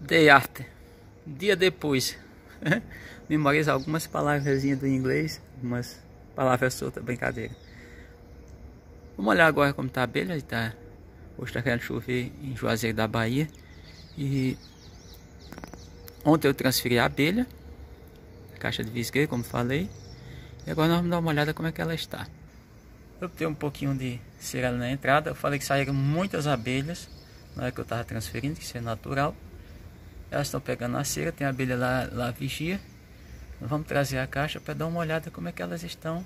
Day after. Dia depois. Memoriza algumas palavrazinhas do inglês, algumas palavras soltas, brincadeira. Vamos olhar agora como tá a abelha. Hoje tá querendo chover em Juazeiro da Bahia. E ontem eu transferi a abelha, a caixa de visgueiro, como falei. E agora nós vamos dar uma olhada como é que ela está. Eu tenho um pouquinho de cera na entrada. Eu falei que saíram muitas abelhas na hora que eu estava transferindo, que isso é natural. Elas estão pegando a cera, tem a abelha lá vigia. Nós vamos trazer a caixa para dar uma olhada como é que elas estão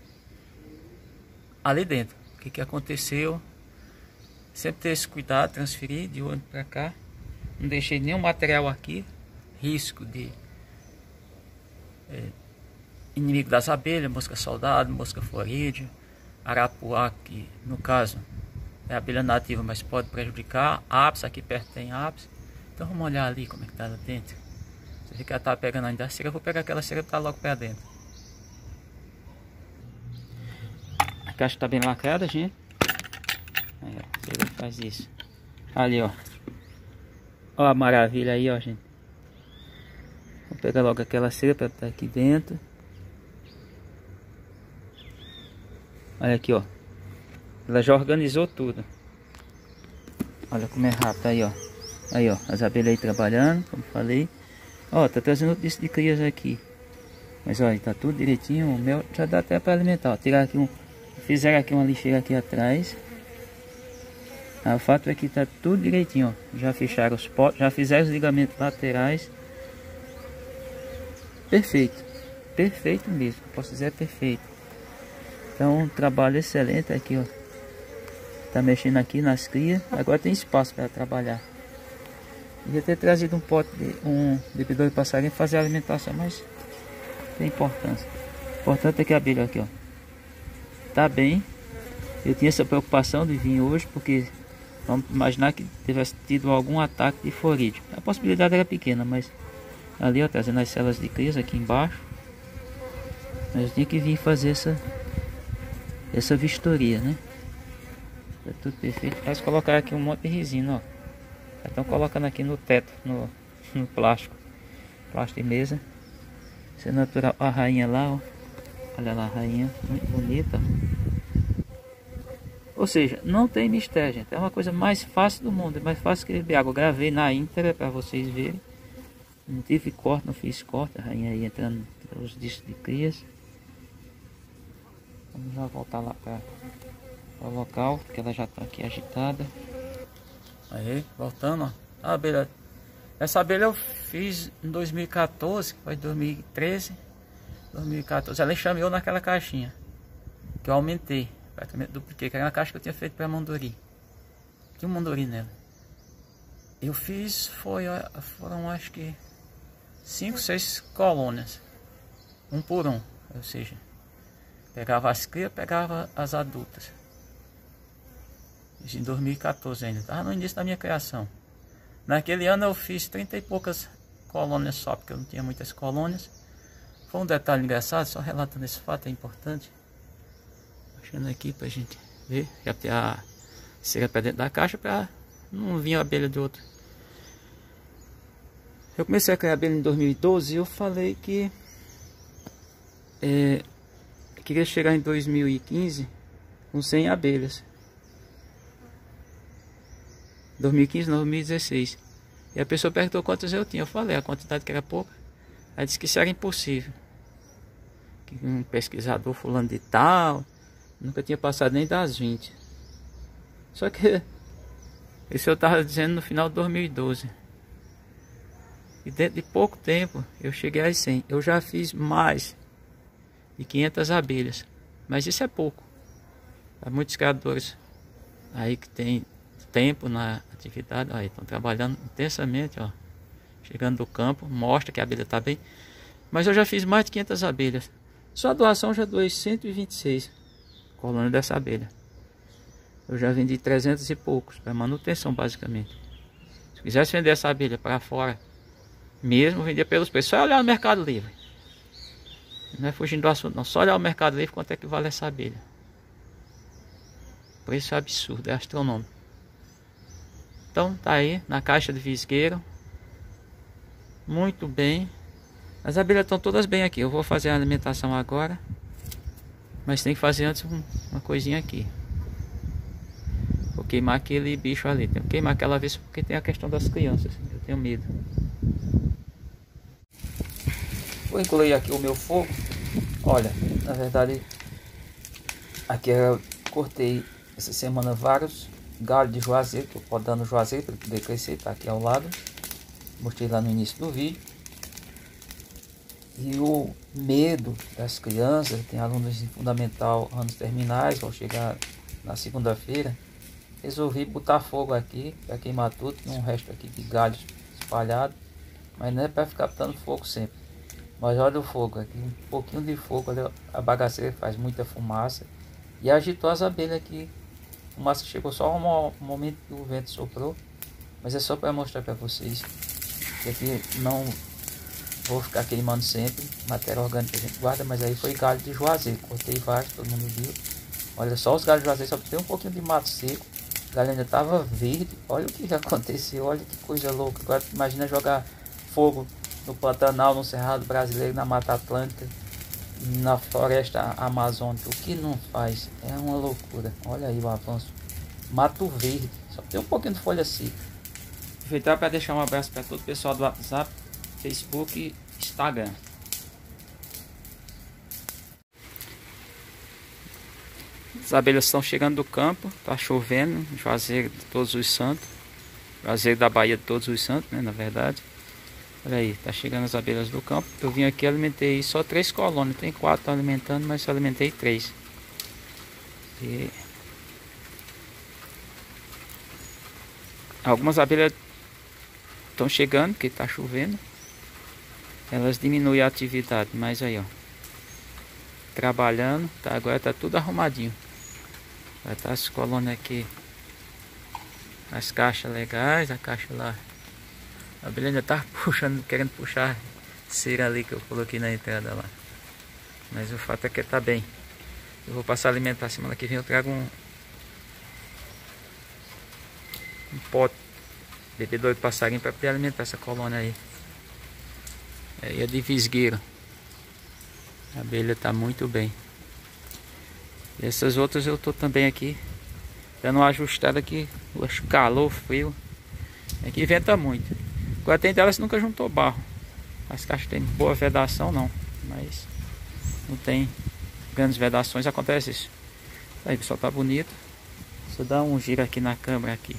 ali dentro. O que aconteceu. Sempre ter esse cuidado, transferir de um para cá. Não deixei nenhum material aqui. Risco de inimigo das abelhas, mosca soldado, mosca florídea, arapuá, que no caso é abelha nativa, mas pode prejudicar. Apis, aqui perto tem apis. Então vamos olhar ali como é que tá lá dentro. Você vê que ela tá pegando ainda a cera, eu vou pegar aquela cera que tá logo para dentro. A caixa tá bem lacrada, gente. Aí, ó, a cera faz isso. Ali, ó. Ó a maravilha aí, ó, gente. Vou pegar logo aquela cera para estar aqui dentro. Olha aqui, ó. Ela já organizou tudo. Olha como é rápido aí, ó. Aí, ó, as abelhas aí trabalhando, como falei. Ó, tá trazendo outro disco de crias aqui. Mas olha, tá tudo direitinho. O mel já dá até para alimentar, ó. Tirar aqui fizeram aqui uma lixeira aqui atrás. O fato é que tá tudo direitinho, ó. Já fecharam os potes, já fizeram os ligamentos laterais. Perfeito. Perfeito mesmo. Posso dizer perfeito. Então, um trabalho excelente aqui, ó. Tá mexendo aqui nas crias. Agora tem espaço para trabalhar. Devia ter trazido um pote de um bebedor de passarinho fazer a alimentação, mas tem importância. O importante é que a abelha aqui, ó, tá bem. Eu tinha essa preocupação de vir hoje porque vamos imaginar que tivesse tido algum ataque de florídeo. A possibilidade era pequena, mas ali, ó, trazendo as células de crias aqui embaixo. Mas eu tinha que vir fazer essa vistoria, né? Tá tudo perfeito. Mas colocar aqui um monte de resina, ó. Estão colocando aqui no teto, no plástico de mesa. Isso é natural. A rainha lá, ó. Olha lá a rainha, muito bonita. Ou seja, não tem mistério, gente. É uma coisa mais fácil do mundo. É mais fácil que beber água. Eu gravei na íntegra para vocês verem. Não tive corte, não fiz corte. A rainha aí entrando os discos de crias. Vamos já voltar lá para o local, porque ela já está aqui agitada. Aí, voltando, ó. A abelha. Essa abelha eu fiz em 2014, foi 2013, 2014. Ela enxameou naquela caixinha que eu aumentei, praticamente dupliquei, que era uma caixa que eu tinha feito para mandori. Tinha um mandori nela. Eu fiz, foram acho que 5, 6 colônias, um por um, ou seja, pegava as crias, pegava as adultas. Isso em 2014 ainda, estava no início da minha criação. Naquele ano eu fiz 30 e poucas colônias só, porque eu não tinha muitas colônias. Foi um detalhe engraçado, só relatando esse fato, é importante. Puxando aqui pra gente ver, já tem a cera para dentro da caixa para não vir a abelha de outro. Eu comecei a criar abelha em 2012 e eu falei que queria chegar em 2015 com 100 abelhas. 2015, 2016. E a pessoa perguntou quantas eu tinha. Eu falei a quantidade que era pouca. Aí disse que isso era impossível. Que um pesquisador fulano de tal nunca tinha passado nem das 20. Só que isso eu estava dizendo no final de 2012. E dentro de pouco tempo eu cheguei às 100. Eu já fiz mais de 500 abelhas. Mas isso é pouco. Há muitos criadores aí que tem tempo na atividade, aí estão trabalhando intensamente, ó, chegando do campo, mostra que a abelha está bem, mas eu já fiz mais de 500 abelhas, só a doação já doei 126 colônias dessa abelha, eu já vendi 300 e poucos, para manutenção basicamente. Se quisesse vender essa abelha para fora, mesmo vender pelos preços, só olhar no Mercado Livre, não é fugindo do assunto não, só olhar o Mercado Livre quanto é que vale essa abelha, o preço é absurdo, é astronômico. Então tá aí na caixa de visgueiro. muito bem. As abelhas estão todas bem aqui. Eu vou fazer a alimentação agora, mas tem que fazer antes uma coisinha aqui. Vou queimar aquele bicho ali. Tenho que queimar aquela vez porque tem a questão das crianças. Eu tenho medo. Vou incluir aqui o meu fogo. Olha, na verdade, aqui eu cortei essa semana vários galhos de juazeiro, que eu posso dar no juazeiro para poder crescer, tá aqui ao lado. Mostrei lá no início do vídeo. E o medo das crianças, tem alunos de fundamental, anos terminais, vão chegar na segunda-feira. Resolvi botar fogo aqui para queimar tudo. Tem um resto aqui de galhos espalhado, mas não é para ficar botando fogo sempre. Mas olha o fogo aqui, um pouquinho de fogo, olha, a bagaceira faz muita fumaça e agitou as abelhas aqui. A fumaça chegou só um momento que o vento soprou, mas é só para mostrar para vocês que aqui não vou ficar queimando sempre. Matéria orgânica a gente guarda, mas aí foi galho de juazeiro, cortei vários, todo mundo viu. Olha só os galhos de juazeiro, só tem um pouquinho de mato seco, o galho ainda estava verde. Olha o que aconteceu, olha que coisa louca. Agora imagina jogar fogo no Pantanal, no Cerrado Brasileiro, na Mata Atlântica, na Floresta Amazônica. O que não faz? É uma loucura. Olha aí o avanço. Mato verde, só tem um pouquinho de folha seca. Aproveitar para deixar um abraço para todo o pessoal do WhatsApp, Facebook e Instagram. As abelhas estão chegando do campo, tá chovendo, Juazeiro de Todos os Santos. Juazeiro da Bahia de Todos os Santos, né, na verdade. Olha aí, tá chegando as abelhas do campo. Eu vim aqui e alimentei só 3 colônias. Tem 4 alimentando, mas só alimentei 3. E algumas abelhas estão chegando, porque tá chovendo. Elas diminuem a atividade, mas aí ó, trabalhando, tá, agora tá tudo arrumadinho. Vai estar as colônias aqui, as caixas legais, a caixa lá. A abelha ainda tá puxando, querendo puxar cera ali que eu coloquei na entrada lá. Mas o fato é que tá bem. Eu vou passar a alimentar. Semana que vem eu trago um pote bebedor de passarinho para poder alimentar essa colônia aí. É de visgueiro. A abelha tá muito bem. E essas outras eu tô também aqui dando uma ajustada aqui. O calor, frio. Aqui venta muito. Agora tem delas nunca juntou barro. As caixas têm boa vedação não, mas não tem grandes vedações, acontece isso. Aí pessoal, tá bonito. Só dá um giro aqui na câmera aqui.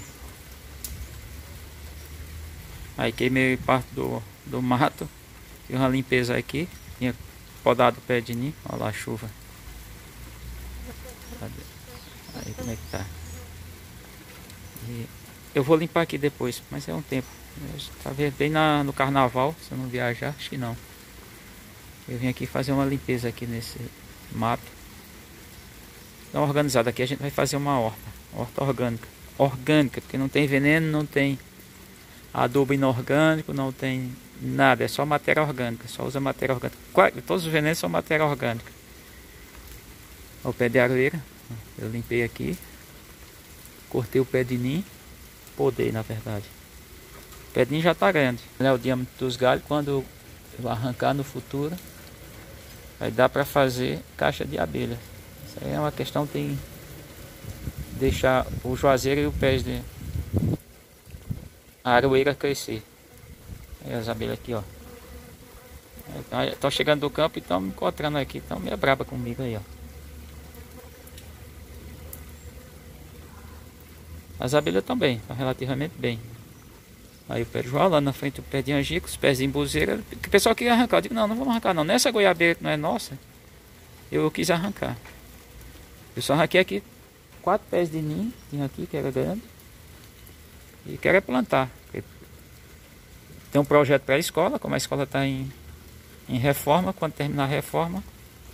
Aí queimei parte do mato. Fiz uma limpeza aqui. Tinha podado o pé de ninho. Olha lá a chuva. Aí como é que tá. E eu vou limpar aqui depois, mas é um tempo. Tá bem no carnaval, se eu não viajar, acho que não. Eu vim aqui fazer uma limpeza aqui nesse mato. Então organizado aqui a gente vai fazer uma horta orgânica. Orgânica, porque não tem veneno, não tem adubo inorgânico, não tem nada, é só matéria orgânica, só usa matéria orgânica. Todos os venenos são matéria orgânica. Olha o pé de aroeira, eu limpei aqui, cortei o pé de ninho, podei na verdade. O pé de ninho já está grande. Olha o diâmetro dos galhos, quando eu arrancar no futuro, vai dar para fazer caixa de abelha. Isso aí é uma questão, tem que deixar o juazeiro e o pé de a aroeira crescer. Aí as abelhas aqui, ó. Estão chegando do campo e estão me encontrando aqui, estão meio braba comigo aí, ó. As abelhas também, estão relativamente bem. Aí o pé de joá lá na frente, o pé de angico, os pés de embuzeira. O pessoal queria arrancar, eu digo, não vamos arrancar não. Nessa goiabeira que não é nossa, eu quis arrancar. Eu só arranquei aqui 4 pés de ninho, tinha aqui que era grande. E quero é plantar. Tem um projeto para a escola, como a escola está em reforma, quando terminar a reforma,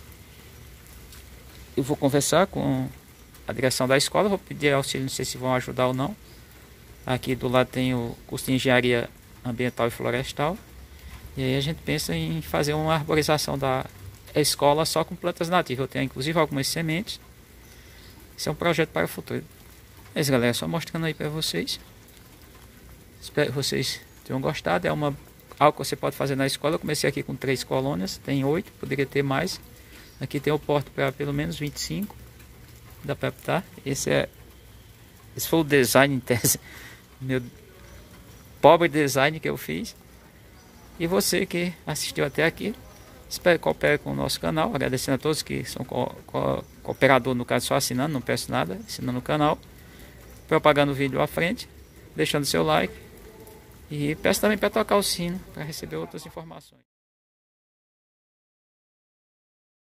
eu vou conversar com a direção da escola, vou pedir auxílio, não sei se vão ajudar ou não. Aqui do lado tem o curso de Engenharia Ambiental e Florestal. E aí a gente pensa em fazer uma arborização da escola só com plantas nativas. Eu tenho inclusive algumas sementes. Esse é um projeto para o futuro. É isso, galera, só mostrando aí para vocês. Espero que vocês tenham gostado. É uma álcool você pode fazer na escola. Eu comecei aqui com 3 colônias, tem 8, poderia ter mais. Aqui tem o porte para pelo menos 25. Dá para optar. Esse foi o design em tese, meu pobre design que eu fiz. E você que assistiu até aqui, espero que coopere com o nosso canal. Agradecendo a todos que são cooperador, no caso só assinando, não peço nada, assinando o canal, propagando o vídeo à frente, deixando seu like. E peço também para tocar o sino para receber outras informações.